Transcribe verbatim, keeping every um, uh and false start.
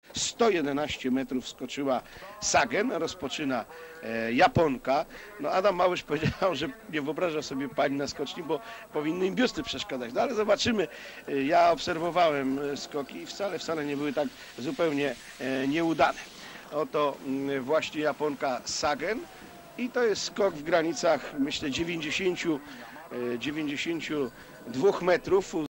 sto jedenaście metrów skoczyła Sagen, rozpoczyna e, Japonka. No Adam Małysz powiedział, że nie wyobraża sobie pań na skoczni, bo powinny im biusty przeszkadzać. No ale zobaczymy. E, ja obserwowałem e, skoki i wcale, wcale nie były tak zupełnie e, nieudane. Oto m, właśnie Japonka Sagen i to jest skok w granicach, myślę, dziewięćdziesięciu, dziewięćdziesięciu dwóch metrów.